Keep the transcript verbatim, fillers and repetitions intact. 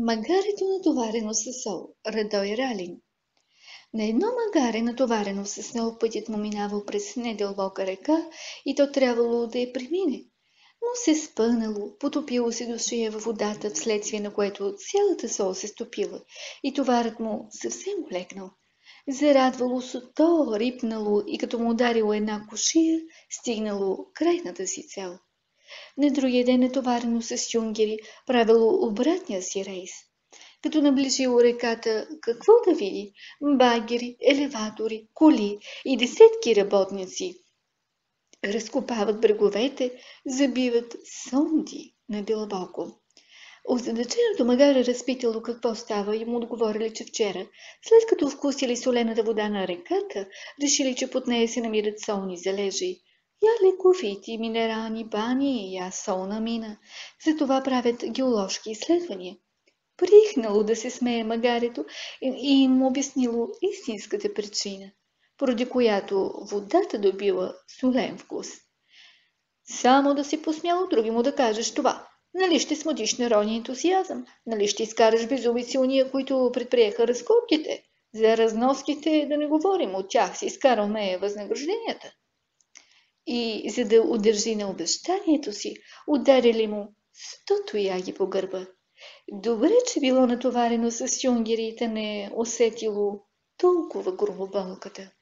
Магарето натоварено с сол. Радой Ралин. На едно магаре, натоварено с снег, пътят му минавал през недълбока река и то трябвало да я премине. Но се спънало, потопило се до шия във водата, вследствие на което цялата сол се стопила и товарът му съвсем олекнал. Зарадвало се то, рипнало и като му ударило една кушия, стигнало крайната си цел. На другия ден натоварено с юнгери, правило обратния си рейс. Като наближило реката, какво да види? Багери, елеватори, коли и десетки работници. Разкопават бреговете, забиват сонди надълбоко. Озадаченото магаре разпитало какво става и му отговорили, че вчера, след като вкусили солената вода на реката, решили, че под нея се намират солни залежи. Я лековити минерални бани, я солна мина. Затова правят геоложки изследвания. Прихнало да се смее магарето и им обяснило истинската причина, поради която водата добила солен вкус. Само да си посмяло други му да кажеш това. Нали ще смутиш народния ентусиазъм? Нали ще изкараш безумици уния, които предприеха разкопките? За разноските да не говорим, от тях си изкарваме възнагражденията. И за да удържи на обещанието си, ударили му сто тояги по гърба. Добре, че било натоварено с юнгерите, не усетило толкова грубо болката.